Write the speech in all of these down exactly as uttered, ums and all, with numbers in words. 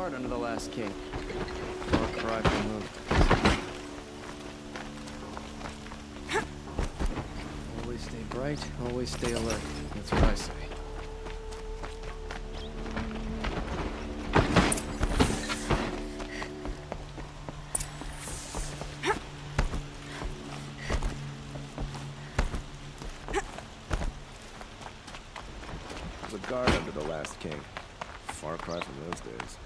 guard under the last king. Far cry from moved. Always stay bright, always stay alert. That's what I say. There's a guard under the last king. Far cry from those days.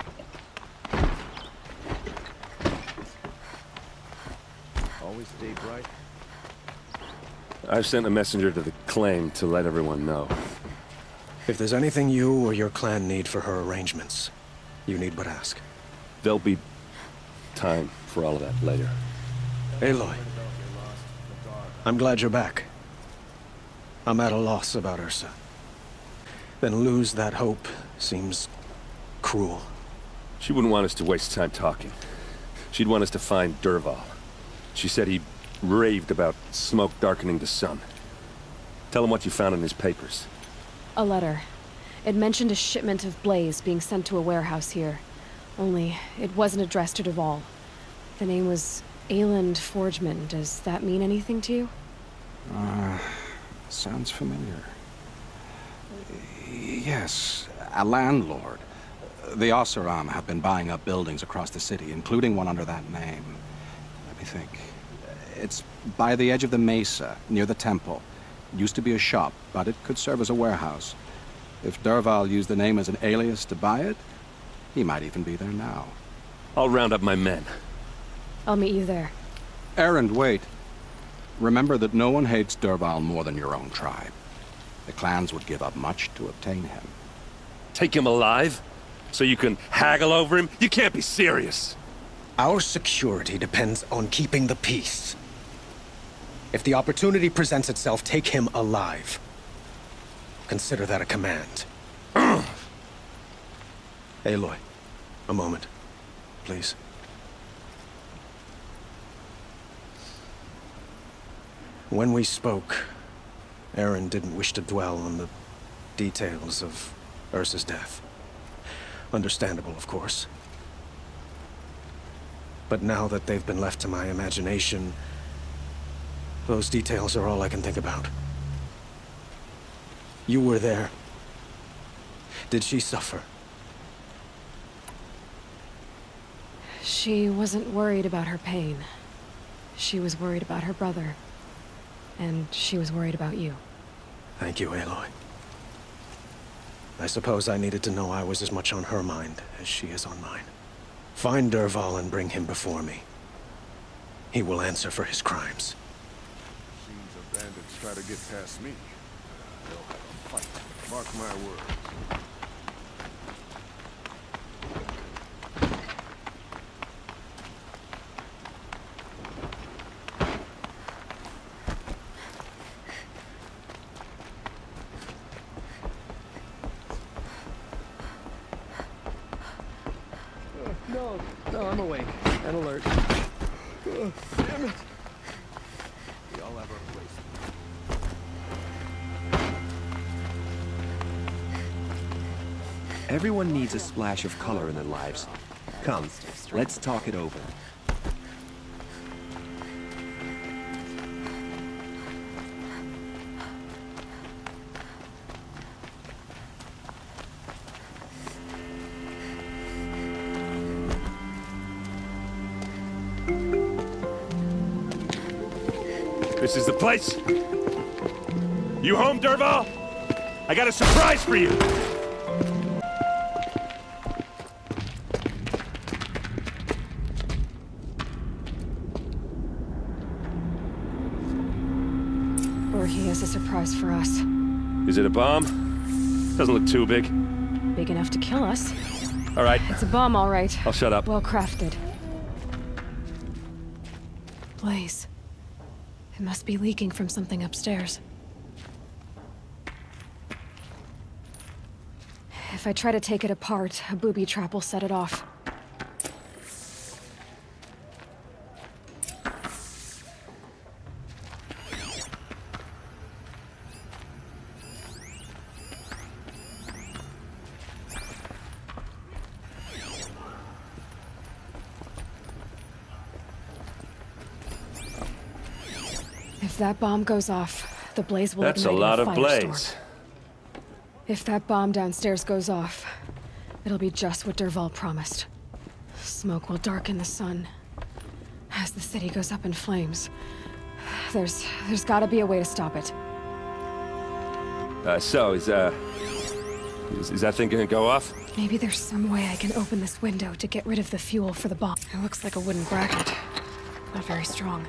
Always stay bright. I've sent a messenger to the claim to let everyone know. If there's anything you or your clan need for her arrangements, you need but ask. There'll be time for all of that later. Aloy, I'm glad you're back. I'm at a loss about Ursa. Then lose that hope seems cruel. She wouldn't want us to waste time talking. She'd want us to find Dervahl. She said he raved about smoke darkening the sun. Tell him what you found in his papers. A letter. It mentioned a shipment of blaze being sent to a warehouse here. Only, it wasn't addressed to Dervahl. The name was Ayland Forgeman. Does that mean anything to you? Uh, sounds familiar. Yes, a landlord. The Oseram have been buying up buildings across the city, including one under that name. Let me think. It's by the edge of the mesa, near the temple. Used to be a shop, but it could serve as a warehouse. If Dervahl used the name as an alias to buy it, he might even be there now. I'll round up my men. I'll meet you there. Erend, wait. Remember that no one hates Dervahl more than your own tribe. The clans would give up much to obtain him. Take him alive? So you can haggle over him? You can't be serious! Our security depends on keeping the peace. If the opportunity presents itself, take him alive. Consider that a command. Aloy, a moment, please. When we spoke, Erend didn't wish to dwell on the details of Ursa's death. Understandable, of course. But now that they've been left to my imagination, those details are all I can think about. You were there. Did she suffer? She wasn't worried about her pain. She was worried about her brother. And she was worried about you. Thank you, Aloy. I suppose I needed to know I was as much on her mind as she is on mine. Find Dervahl and bring him before me. He will answer for his crimes. Seems the bandits try to get past me. They'll have a fight. Mark my words. No, no, I'm awake and alert. Oh, damn it. We all have our place. Everyone needs a splash of color in their lives. Come, let's talk it over. This is the place! You home, Dervahl? I got a surprise for you! Or he has a surprise for us. Is it a bomb? Doesn't look too big. Big enough to kill us. All right. It's a bomb, all right. I'll shut up. Well crafted. Blaze. It must be leaking from something upstairs. If I try to take it apart, a booby trap will set it off. that bomb goes off, the blaze will That's a ignite lot a of firestorm. blaze. If that bomb downstairs goes off, it'll be just what Dervahl promised. Smoke will darken the sun. As the city goes up in flames, there's... there's gotta be a way to stop it. Uh, so, is, uh... Is, is that thing gonna go off? Maybe there's some way I can open this window to get rid of the fuel for the bomb. It looks like a wooden bracket. Not very strong.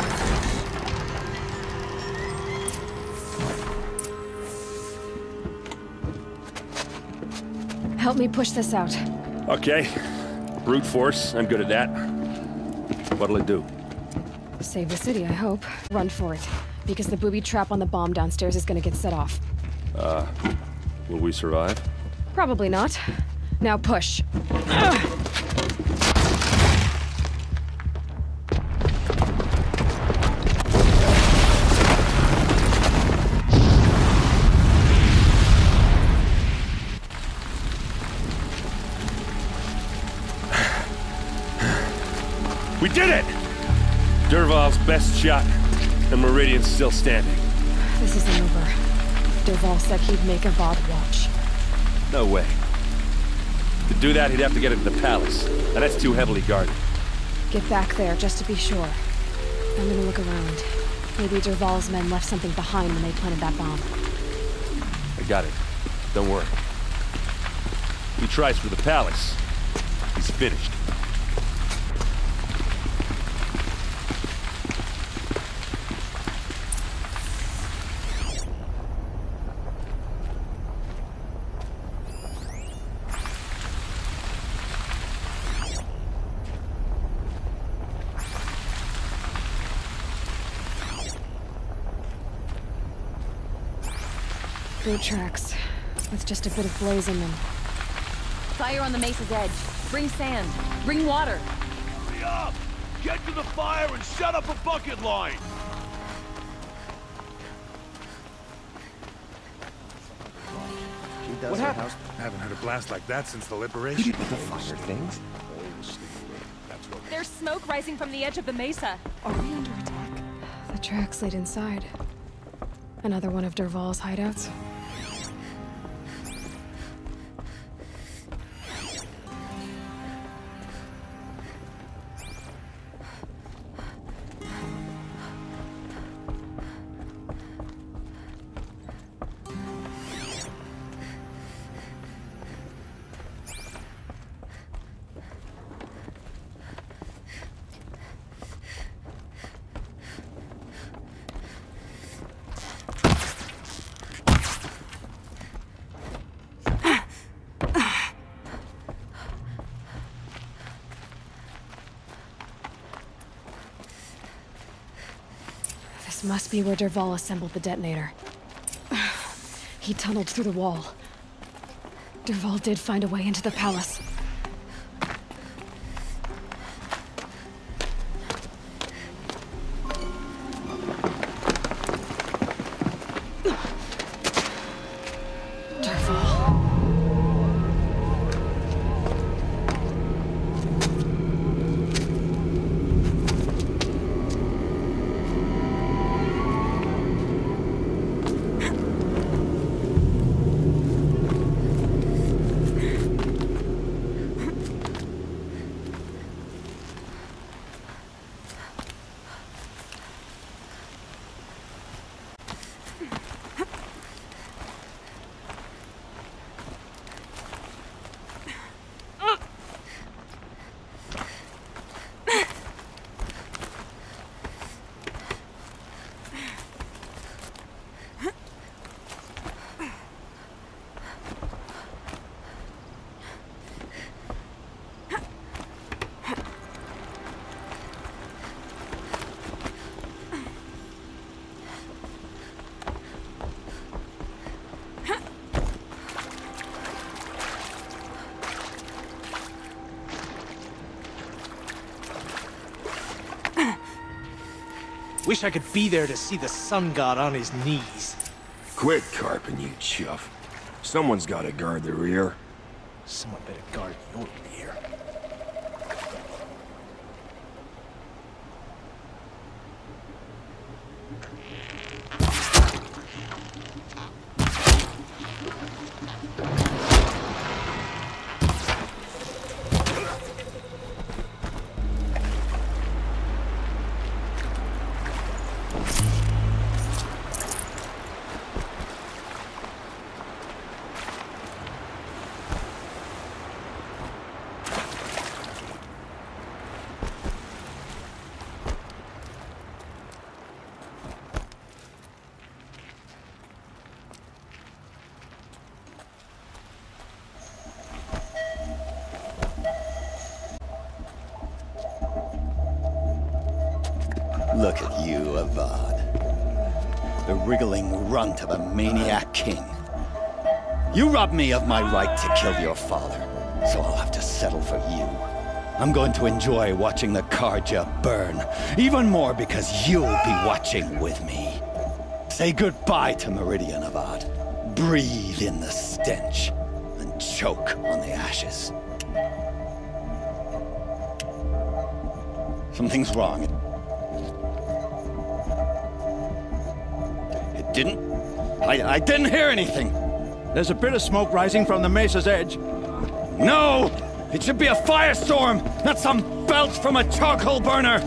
Help me push this out. Okay. Brute force, I'm good at that. What'll it do? Save the city, I hope. Run for it. Because the booby trap on the bomb downstairs is gonna get set off. Uh, will we survive? Probably not. Now push. Ugh. We did it! Dervahl's best shot, and Meridian's still standing. This isn't over. Dervahl said he'd make a V O D watch. No way. To do that, he'd have to get into the palace, and that's too heavily guarded. Get back there, just to be sure. I'm gonna look around. Maybe Dervahl's men left something behind when they planted that bomb. I got it. Don't worry. He tries for the palace. He's finished. Boot tracks, with just a bit of blaze in them. Fire on the mesa's edge. Bring sand. Bring water. Hurry up! Get to the fire and set up a bucket line! What happened? I haven't heard a blast like that since the liberation. The fire things? There's smoke rising from the edge of the mesa. Are we under attack? The tracks lead inside. Another one of Dervahl's hideouts. This must be where Dervahl assembled the detonator. He tunneled through the wall. Dervahl did find a way into the palace. Wish I could be there to see the sun god on his knees. Quit carping, you chuff. Someone's gotta guard the rear. Someone better guard your rear. Look at you, Avad. The wriggling runt of a maniac king. You robbed me of my right to kill your father, so I'll have to settle for you. I'm going to enjoy watching the Carja burn, even more because you'll be watching with me. Say goodbye to Meridian, Avad. Breathe in the stench, and choke on the ashes. Something's wrong. It didn't... I, I didn't hear anything. There's a bit of smoke rising from the mesa's edge. No! It should be a firestorm, not some belch from a charcoal burner!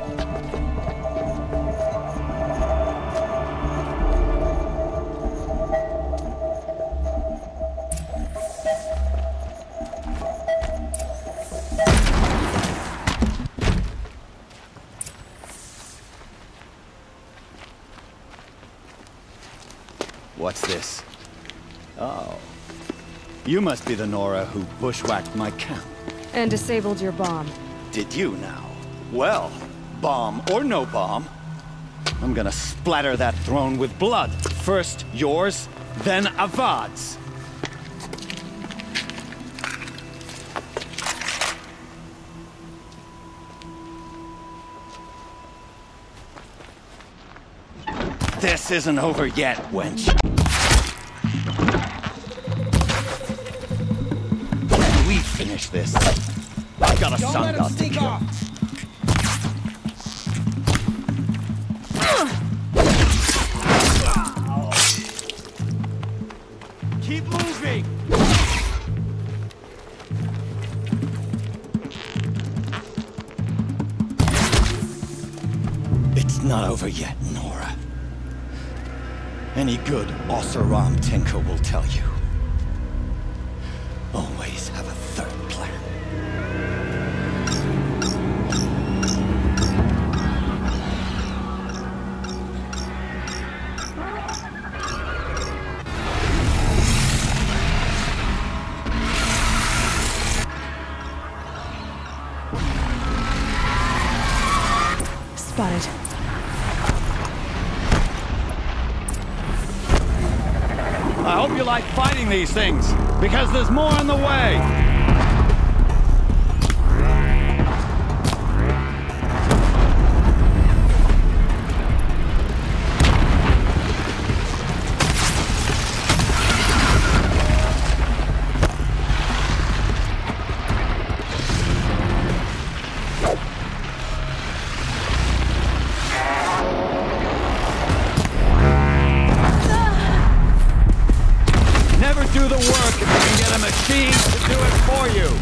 What's this? Oh. You must be the Nora who bushwhacked my camp. And disabled your bomb. Did you now? Well, bomb or no bomb, I'm gonna splatter that throne with blood. First yours, then Avad's. This isn't over yet, wench. Can we finish this? I've got a Don't sun let him god to sneak kill. off. Keep moving! It's not over yet, Nora. Any good Oseram tinker will tell you. Always have a third plan. Spotted. I hope you like fighting these things, because there's more on the way! Do the work if you can get a machine to do it for you.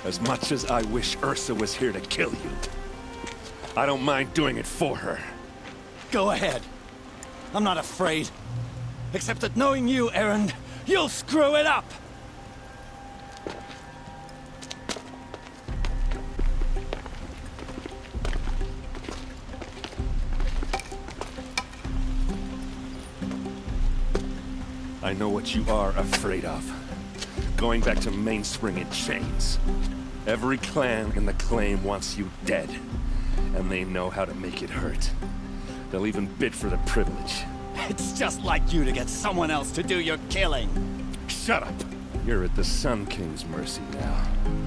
As much as I wish Ursa was here to kill you, I don't mind doing it for her. Go ahead. I'm not afraid. Except that knowing you, Erend, you'll screw it up! I know what you are afraid of. Going back to Mainspring in chains. Every clan in the claim wants you dead. And they know how to make it hurt. They'll even bid for the privilege. It's just like you to get someone else to do your killing. Shut up! You're at the Sun King's mercy now.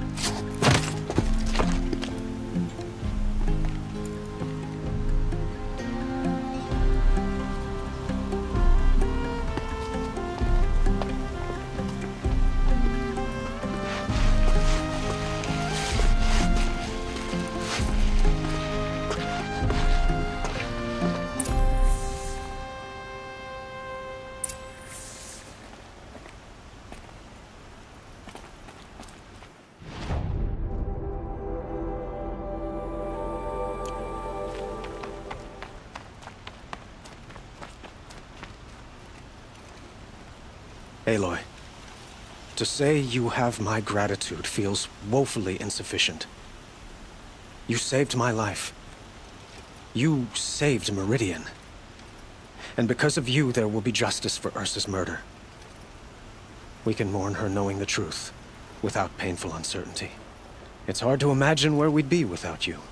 Aloy, to say you have my gratitude feels woefully insufficient. You saved my life. You saved Meridian. And because of you, there will be justice for Ursa's murder. We can mourn her knowing the truth, without painful uncertainty. It's hard to imagine where we'd be without you.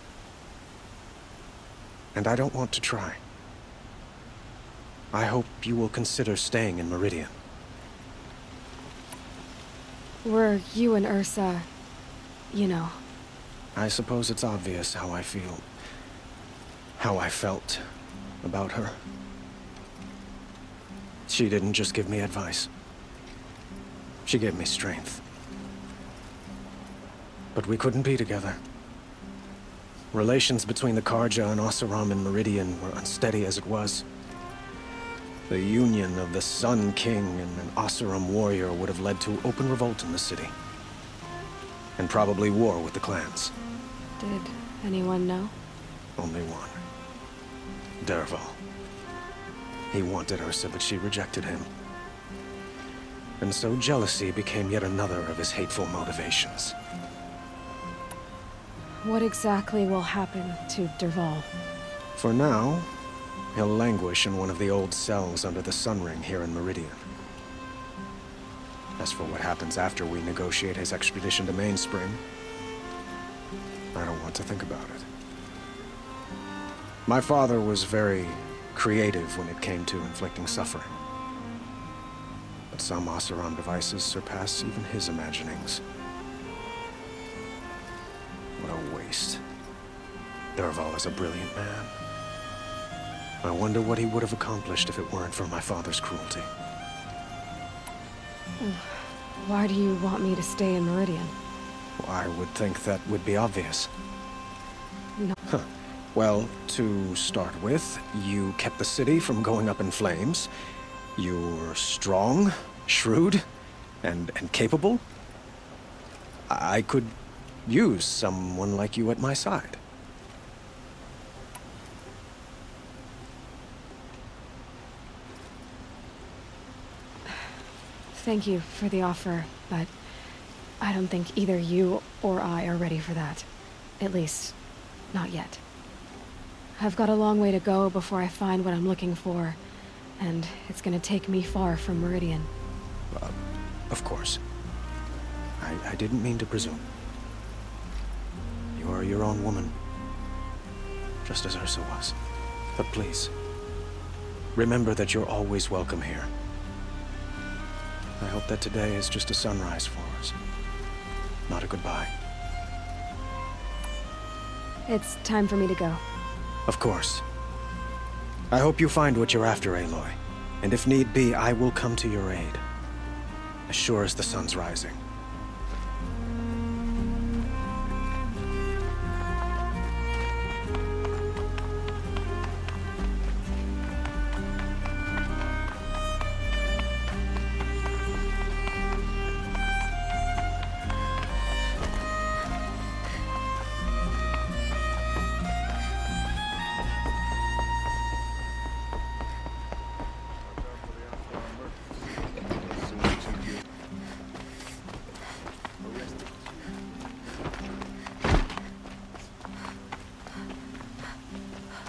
And I don't want to try. I hope you will consider staying in Meridian. Were you and Ursa, you know... I suppose it's obvious how I feel... how I felt about her. She didn't just give me advice. She gave me strength. But we couldn't be together. Relations between the Carja and Oseram and Meridian were unsteady as it was. The union of the Sun King and an Oseram warrior would have led to open revolt in the city. And probably war with the clans. Did anyone know? Only one. Dervahl. He wanted Ursa, but she rejected him. And so jealousy became yet another of his hateful motivations. What exactly will happen to Dervahl? For now, he'll languish in one of the old cells under the Sun Ring here in Meridian. As for what happens after we negotiate his extradition to Mainspring, I don't want to think about it. My father was very creative when it came to inflicting suffering. But some Oseram devices surpass even his imaginings. What a waste. Dervahl is a brilliant man. I wonder what he would have accomplished if it weren't for my father's cruelty. Why do you want me to stay in Meridian? Well, I would think that would be obvious. No. Huh. Well, to start with, you kept the city from going up in flames. You're strong, shrewd, and, and capable. I could use someone like you at my side. Thank you for the offer, but I don't think either you or I are ready for that. At least, not yet. I've got a long way to go before I find what I'm looking for, and it's gonna take me far from Meridian. Uh, of course. I, I didn't mean to presume. You are your own woman, just as Ursa was. But please, remember that you're always welcome here. I hope that today is just a sunrise for us, not a goodbye. It's time for me to go. Of course. I hope you find what you're after, Aloy. And if need be, I will come to your aid. As sure as the sun's rising.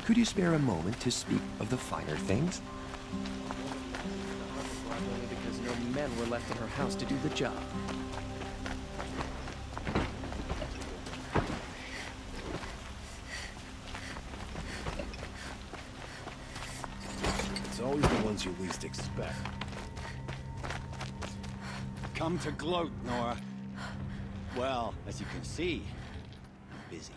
Could you spare a moment to speak of the finer things? Only because no men were left in her house to do the job. It's always the ones you least expect. Come to gloat, Nora. Well, as you can see, I'm busy.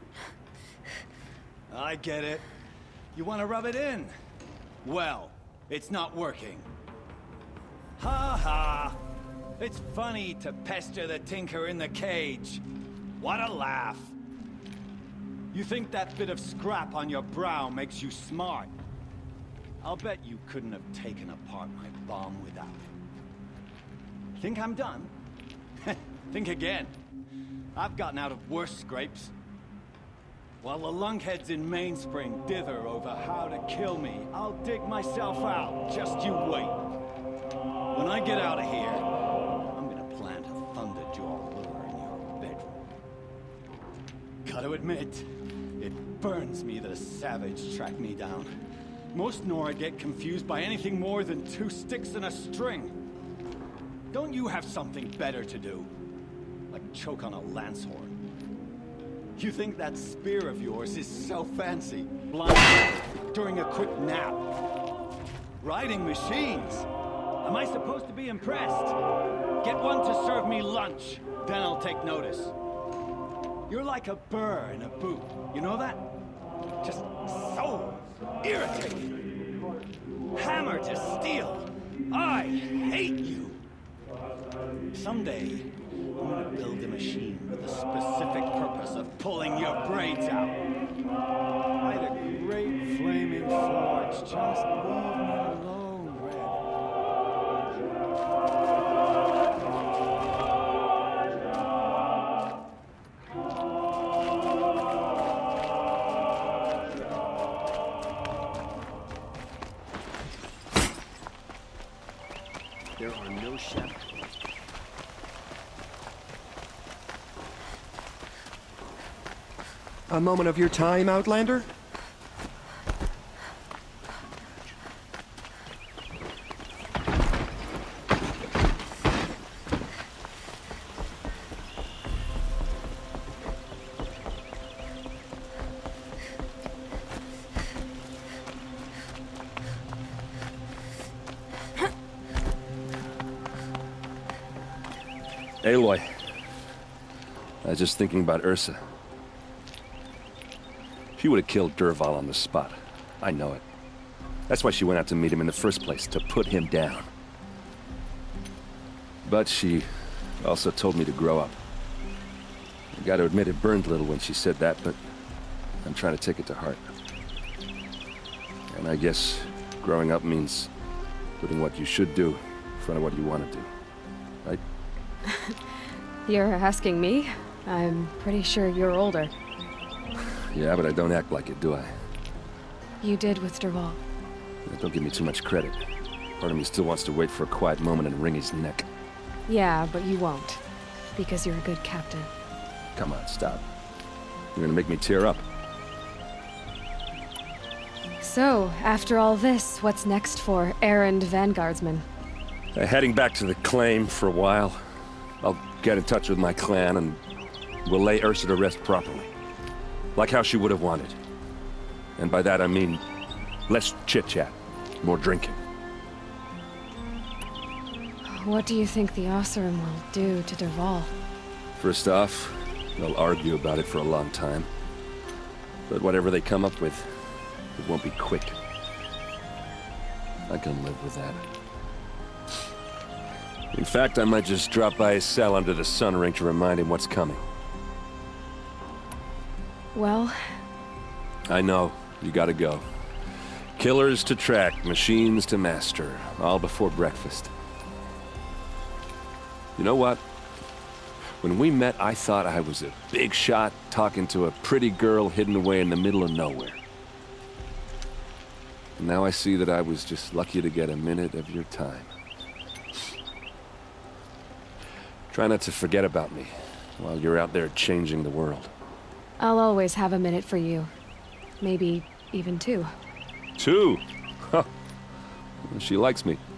I get it. You want to rub it in? Well, it's not working. Ha ha! It's funny to pester the tinker in the cage. What a laugh. You think that bit of scrap on your brow makes you smart? I'll bet you couldn't have taken apart my bomb without it. Think I'm done? Think again. I've gotten out of worse scrapes. While the lunkheads in Mainspring dither over how to kill me, I'll dig myself out. Just you wait. When I get out of here, I'm gonna plant a Thunderjaw lure in your bedroom. Gotta admit, it burns me that a savage tracked me down. Most Nora get confused by anything more than two sticks and a string. Don't you have something better to do? Like choke on a lance horn. You think that spear of yours is so fancy? Blind during a quick nap. Riding machines. Am I supposed to be impressed? Get one to serve me lunch, then I'll take notice. You're like a burr in a boot. You know that? Just so irritating. Hammer to steel. I hate you. Someday, I'm gonna build a machine with the specific purpose of pulling your braids out. By the great flaming forge, just leave me alone, Red. There are no shadows. A moment of your time, Outlander? Aloy. I was just thinking about Ursa. She would have killed Dervahl on the spot. I know it. That's why she went out to meet him in the first place, to put him down. But she also told me to grow up. I gotta admit it burned a little when she said that, but I'm trying to take it to heart. And I guess growing up means putting what you should do in front of what you want to do. Right? You're asking me? I'm pretty sure you're older. Yeah, but I don't act like it, do I? You did with Dervahl. Don't give me too much credit. Part of me still wants to wait for a quiet moment and wring his neck. Yeah, but you won't. Because you're a good captain. Come on, stop. You're gonna make me tear up. So, after all this, what's next for errand vanguardsman? Uh, heading back to the claim for a while. I'll get in touch with my clan and we'll lay Ursa to rest properly. Like how she would have wanted. And by that I mean less chit-chat, more drinking. What do you think the Oseram will do to Dervahl? First off, they'll argue about it for a long time. But whatever they come up with, it won't be quick. I can live with that. In fact, I might just drop by his cell under the sun ring to remind him what's coming. Well... I know. You gotta go. Killers to track, machines to master. All before breakfast. You know what? When we met, I thought I was a big shot talking to a pretty girl hidden away in the middle of nowhere. And now I see that I was just lucky to get a minute of your time. Try not to forget about me while you're out there changing the world. I'll always have a minute for you. Maybe even two. Two? Huh. She likes me.